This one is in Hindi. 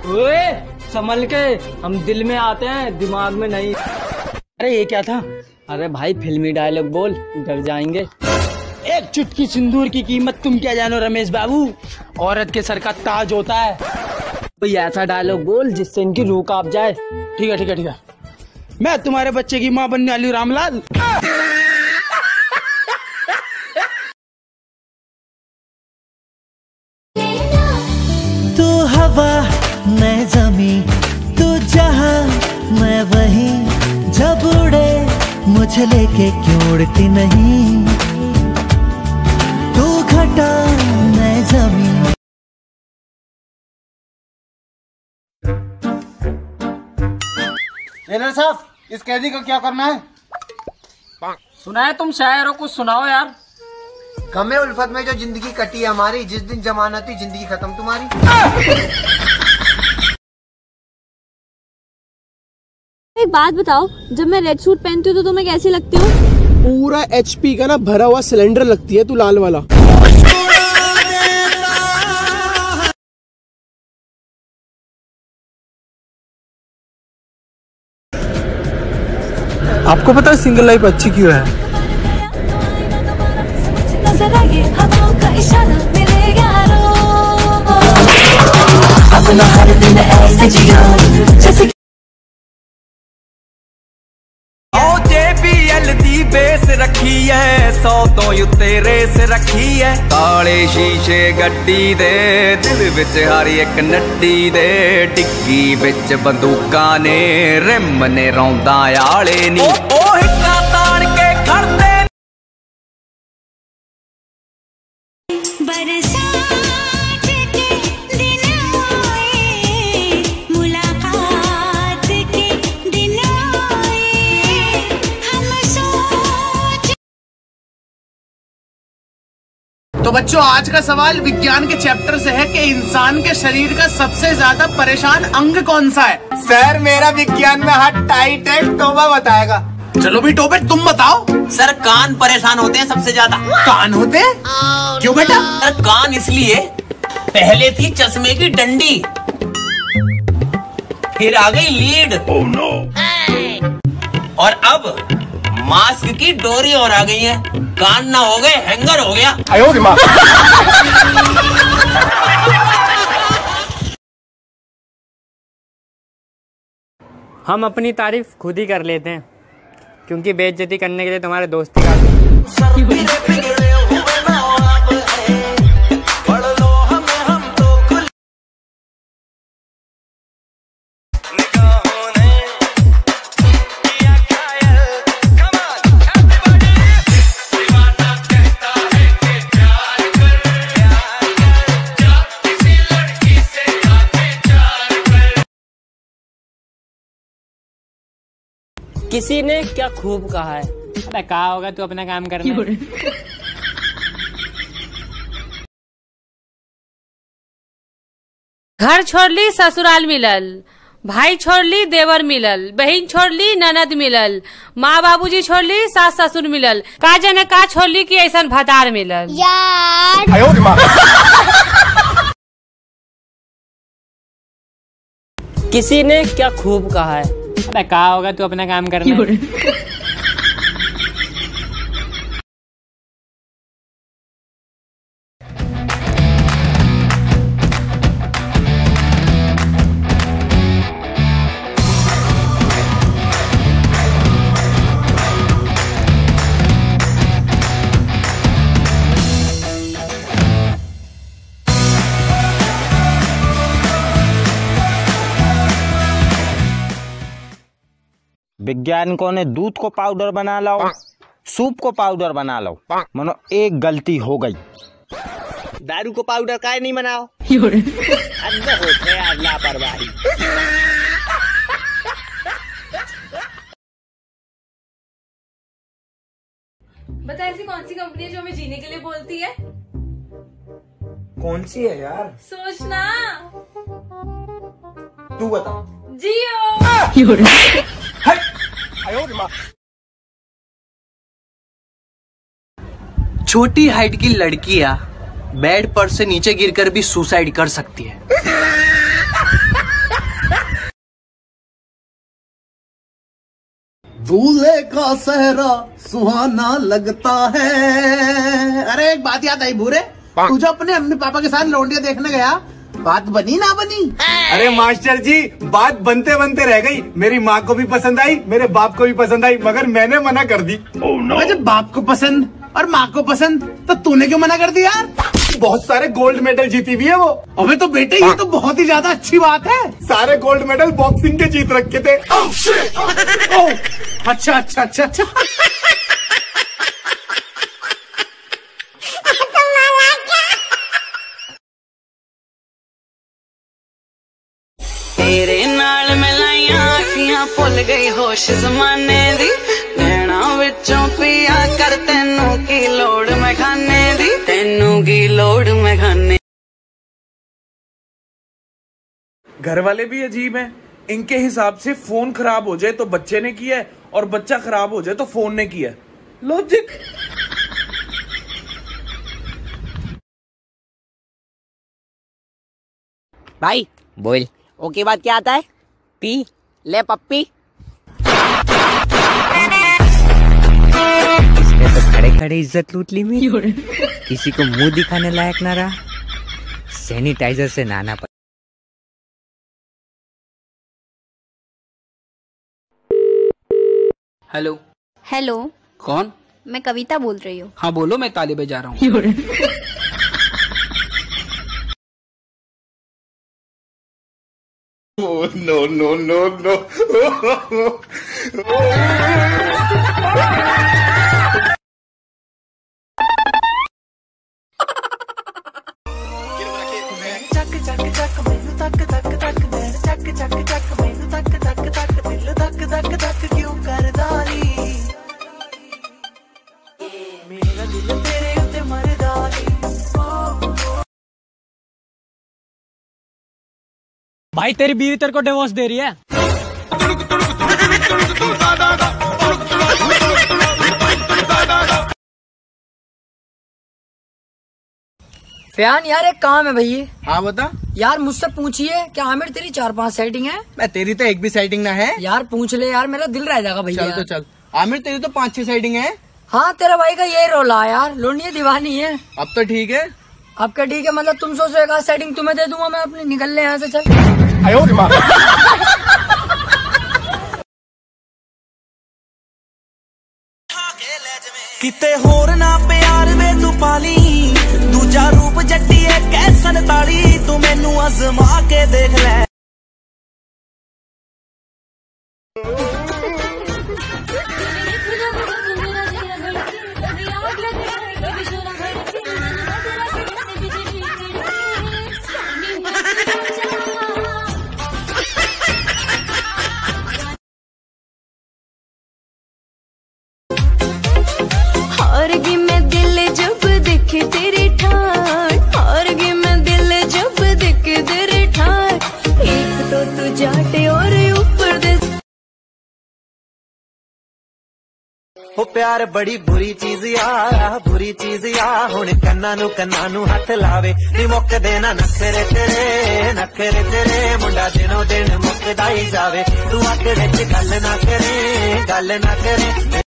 ओए संभल के, हम दिल में आते हैं दिमाग में नहीं। अरे ये क्या था? अरे भाई फिल्मी डायलॉग बोल, डर जाएंगे। एक चुटकी सिंदूर की कीमत तुम क्या जानो रमेश बाबू, औरत के सर का ताज होता है। कोई ऐसा डायलॉग बोल जिससे इनकी रूह कांप जाए। ठीक है ठीक है ठीक है, मैं तुम्हारे बच्चे की माँ बनने वाली हूँ रामलाल। तू हवा मैं ज़मीं, तू जहाँ मैं वहीं, जब उड़े मुझे लेके क्यों उड़ती नहीं, तू घटा मैं ज़मीं। टेलर साहब, इस कैदी का क्या करना है? सुना है तुम शायर हो, कुछ सुनाओ यार। गमे उल्फत में जो जिंदगी कटी है हमारी, जिस दिन जमानत हुई जिंदगी खत्म तुम्हारी। एक बात बताओ, जब मैं रेड सूट पहनती हूँ तो तुम्हें कैसी लगती हूँ? पूरा HP का ना भरा हुआ सिलेंडर लगती है तू, लाल वाला। आपको पता है सिंगल लाइफ अच्छी क्यों है? अपना हर दिन ऐसे जियो जैसे JBL दी बेस रखी है, 100 तो उत्ते रेस रखी है, काले शीशे गड्डी दे, दिल विच हर एक नड्डी दे, डिग्गी विच बंदूकां ने, रिम ने रौंदा आले नी, ओ हिक्का तान के खड़दे। तो बच्चों, आज का सवाल विज्ञान के चैप्टर से है कि इंसान के शरीर का सबसे ज्यादा परेशान अंग कौन सा है? सर मेरा विज्ञान में हाथ टाइट है, टोबा बताएगा। चलो भी टोबे तुम बताओ। सर कान परेशान होते हैं सबसे ज्यादा। कान होते हैं? क्यों बेटा? सर कान इसलिए, पहले थी चश्मे की डंडी, फिर आ गई लीड, और अब मास्क की डोरी और आ गई है, कान ना हो गए हैंगर हो गया। हम अपनी तारीफ खुद ही कर लेते हैं, क्योंकि बेइज्जती करने के लिए तुम्हारे दोस्ती का किसी ने क्या खूब कहा है। अरे कहा होगा तू अपना काम करना। घर छोड़ ली ससुराल मिलल, भाई छोड़ ली देवर मिलल, बहन छोड़ ली ननद मिलल, माँ बाबूजी छोड़ ली सास ससुर मिलल, का जाने का छोड़ ली कि ऐसा भतार मिलल यार। किसी ने क्या खूब कहा है। अरे कहा होगा तू अपना काम करना। वैज्ञानिकों ने दूध को पाउडर बना लो, सूप को पाउडर बना लो, मनो एक गलती हो गई। दारू को पाउडर काहे नहीं बनाओ? लापरवाही। बता ऐसी कौन सी कंपनी है जो हमें जीने के लिए बोलती है? कौन सी है यार? सोचना। तू बता। जियो। छोटी हाइट की लड़कियां बेड पर से नीचे गिरकर भी सुसाइड कर सकती है। दूल्हे का सहरा सुहाना लगता है। अरे एक बात याद आई भूरे, तू जो अपने अम्मी पापा के साथ लौंडिया देखने गया, बात बनी ना बनी? अरे मास्टर जी, बात बनते बनते रह गई। मेरी माँ को भी पसंद आई, मेरे बाप को भी पसंद आई, मगर मैंने मना कर दी। जब बाप को पसंद और माँ को पसंद तो तूने क्यों मना कर दिया यार? बहुत सारे गोल्ड मेडल जीती हुई है वो। अबे तो बेटे ये तो बहुत ही ज्यादा अच्छी बात है। सारे गोल्ड मेडल बॉक्सिंग के जीत रखे थे। अच्छा अच्छा अच्छा अच्छा। तेरे नाल मिलाइया अखियां भुल गई होश जमाने दी, नैना विचों पिया कर तेनू की लोड़ मैं खाने दी, तेनू की लोड़ मैं खाने। घर वाले भी अजीब हैं, इनके हिसाब से फोन खराब हो जाए तो बच्चे ने किया है और बच्चा खराब हो जाए तो फोन ने किया है। लॉजिक। भाई बोल, ओके बाद क्या आता है? पी ले पप्पी। इसने तो खड़े खड़े इज्जत लूट ली मेरी। किसी को मुंह दिखाने लायक ना रहा, सैनिटाइजर से नहाना पड़ा। हेलो। हेलो। कौन? मैं कविता बोल रही हूँ। हाँ बोलो, मैं ताले बजा रहा हूँ। Oh, no, no, no, no. भाई तेरी बीवी तेरे को डिवोर्स दे रही है। फैन यार एक काम है भैया। हाँ बता यार, मुझसे पूछिए कि आमिर तेरी 4-5 सेटिंग है? मैं तेरी तो एक भी सेटिंग ना है यार। पूछ ले यार, मेरा दिल रह जाएगा भैया। चल तो चल। आमिर तेरी तो 5-6 सेटिंग है। हाँ तेरा भाई का यही रोला है यार, लोनिया दीवानी है। अब तो ठीक है। अब क्या ठीक है? मतलब तुम सोचो एक सेटिंग तुम्हें दे दूंगा मैं अपनी, निकल ले यहाँ से चल। किते होर ना प्यार वे तू पाली, दूजा रूप जट्टी है कैसन ताली, तू मैनू आजमा के देख ले। हारगी मैं दिल जब देखे तेरी ठार, हारगी मैं दिल जब देखे तेरी ठार, एक तो तू जाटे और ऊपर दे। हो प्यार बड़ी बुरी चीज आ, बुरी चीज आ, हुण कन्ना नू हथ लावे, नी मुक देना नखरे तेरे, मुंडा दिनों दिन मुकदा ही जावे, तू आकड़े च गल ना करे।